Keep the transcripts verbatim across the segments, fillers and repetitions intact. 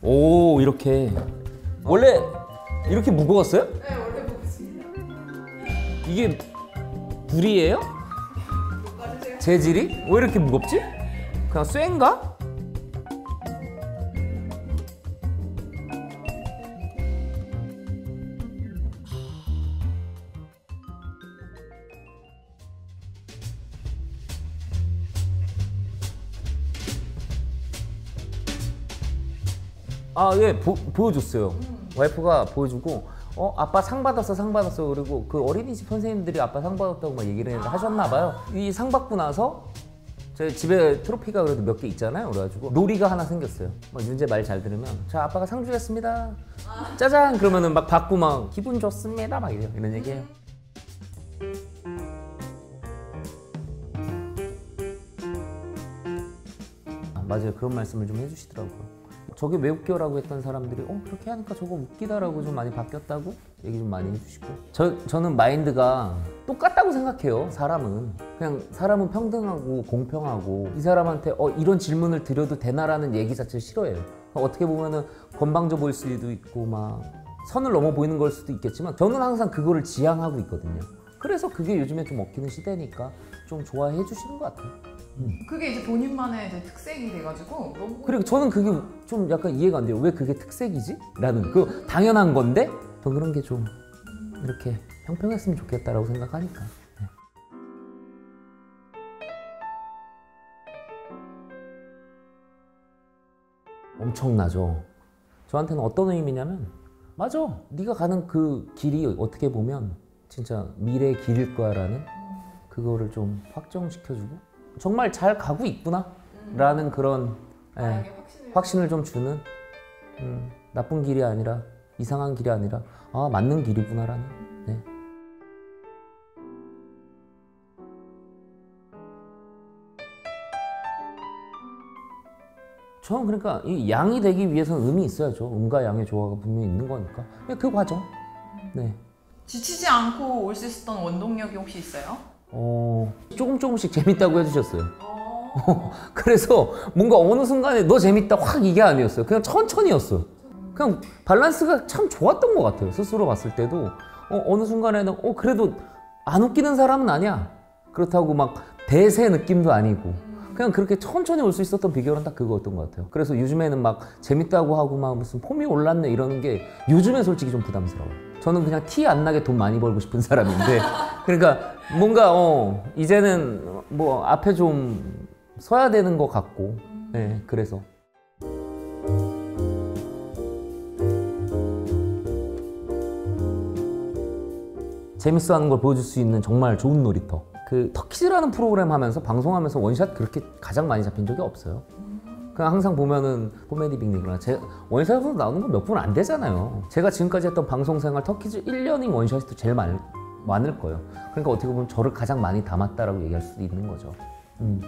오, 이렇게. 원래 이렇게 무거웠어요? 네, 원래 무겁습니다. 이게 불이에요? 재질이? 왜 이렇게 무겁지? 그냥 쇠인가? 아, 예, 보, 보여줬어요. 음. 와이프가 보여주고, 어, 아빠 상 받았어, 상 받았어. 그리고 그 어린이집 선생님들이 아빠 상 받았다고 막 얘기를 아. 하셨나봐요. 이 상 받고 나서 제 집에 트로피가 그래도 몇 개 있잖아요. 그래가지고 놀이가 하나 생겼어요. 막 윤재 말 잘 들으면, 자, 아빠가 상 주겠습니다. 아. 짜잔! 그러면은 막 받고 막 기분 좋습니다. 막 이래요. 이런 얘기해요. 아, 맞아요. 그런 말씀을 좀 해주시더라고요. 저게 왜 웃겨라고 했던 사람들이 어 그렇게 하니까 저거 웃기다라고 좀 많이 바뀌었다고 얘기 좀 많이 해주시고 저, 저는 마인드가 똑같다고 생각해요. 사람은 그냥 사람은 평등하고 공평하고 이 사람한테 어 이런 질문을 드려도 되나라는 얘기 자체를 싫어해요. 어떻게 보면은 건방져 보일 수도 있고 막 선을 넘어 보이는 걸 수도 있겠지만 저는 항상 그거를 지향하고 있거든요. 그래서 그게 요즘에 좀 먹히는 시대니까 좀 좋아해 주시는 것 같아요. 음. 그게 이제 본인만의 이제 특색이 돼가지고 너무 그리고 저는 그게 좀 약간 이해가 안 돼요. 왜 그게 특색이지? 라는 그 당연한 건데 더 그런 게 좀 이렇게 평평했으면 좋겠다라고 생각하니까. 네. 엄청나죠. 저한테는 어떤 의미냐면 맞아. 네가 가는 그 길이 어떻게 보면 진짜 미래의 길일 거야 라는 그거를 좀 확정시켜주고 정말 잘 가고 있구나 라는 그런 예, 확신을, 확신을 좀 주는 음, 나쁜 길이 아니라 이상한 길이 아니라 아 맞는 길이구나 라는 네. 저는 그러니까 이 양이 되기 위해서는 음이 있어야죠. 음과 양의 조화가 분명히 있는 거니까 그냥 그 과정. 네. 지치지 않고 올 수 있었던 원동력이 혹시 있어요? 어 조금 조금씩 재밌다고 해주셨어요. 어, 그래서 뭔가 어느 순간에 너 재밌다 확 이게 아니었어요. 그냥 천천히였어. 그냥 밸런스가 참 좋았던 것 같아요. 스스로 봤을 때도 어, 어느 순간에는 어 그래도 안 웃기는 사람은 아니야. 그렇다고 막 대세 느낌도 아니고 그냥 그렇게 천천히 올 수 있었던 비결은 딱 그거였던 것 같아요. 그래서 요즘에는 막 재밌다고 하고 막 무슨 폼이 올랐네 이러는 게 요즘에 솔직히 좀 부담스러워요. 저는 그냥 티 안 나게 돈 많이 벌고 싶은 사람인데 그러니까 뭔가 어 이제는 뭐 앞에 좀 서야 되는 것 같고 네, 그래서 재밌어하는 걸 보여줄 수 있는 정말 좋은 놀이터. 그 터키즈라는 프로그램 하면서 방송하면서 원샷 그렇게 가장 많이 잡힌 적이 없어요. 그냥 항상 보면은 코미디 빅리그나 제 원샷으로 나오는 건 몇 분 안 되잖아요. 제가 지금까지 했던 방송 생활 터키즈 일 년인 원샷이 제일 많을, 많을 거예요. 그러니까 어떻게 보면 저를 가장 많이 담았다라고 얘기할 수도 있는 거죠. 음.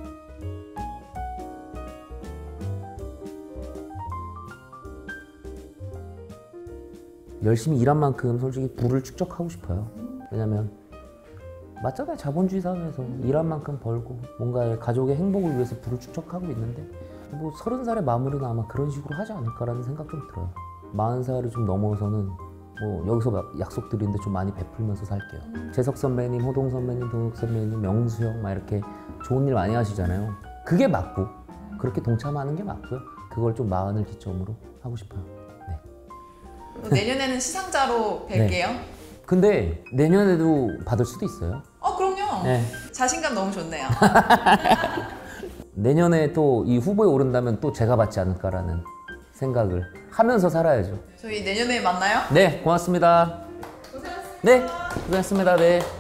열심히 일한 만큼 솔직히 부를 축적하고 싶어요. 왜냐면 맞잖아요. 자본주의 사회에서 일한 만큼 벌고 뭔가 가족의 행복을 위해서 부를 축적하고 있는데 뭐 서른 살의 마무리는 아마 그런 식으로 하지 않을까라는 생각 좀 들어요. 마흔 살이 좀 넘어서는 뭐 여기서 약속드리는데 좀 많이 베풀면서 살게요. 재석 선배님, 호동 선배님, 동욱 선배님, 명수 형 막 이렇게 좋은 일 많이 하시잖아요. 그게 맞고 그렇게 동참하는 게 맞고요. 그걸 좀 마흔을 기점으로 하고 싶어요. 네. 내년에는 시상자로 뵐게요. 네. 근데 내년에도 받을 수도 있어요. 어 그럼요. 네. 자신감 너무 좋네요. 내년에 또 이 후보에 오른다면 또 제가 받지 않을까라는 생각을 하면서 살아야죠. 저희 내년에 만나요? 네, 고맙습니다. 고생하셨습니다. 네, 고생했습니다. 네.